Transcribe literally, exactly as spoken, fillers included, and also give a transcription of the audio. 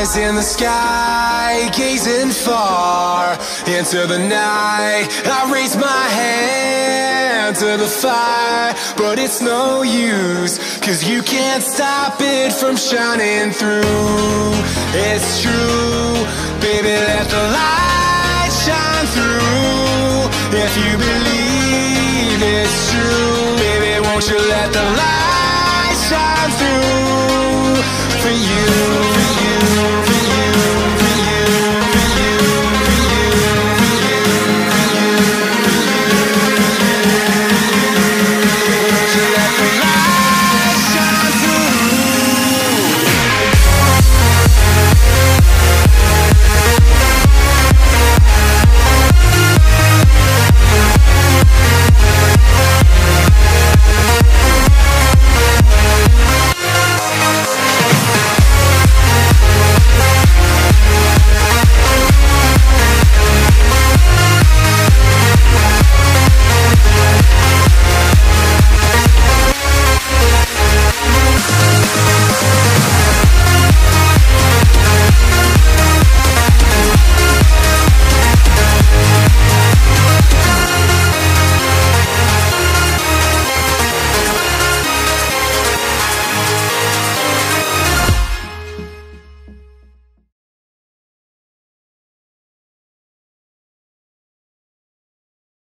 eyes in the sky, gazing far into the night. I raise my hand to the fire, but it's no use, 'cause you can't stop it from shining through. It's true, baby, let the light shine through. If you believe it's true, baby, won't you let the light shine through?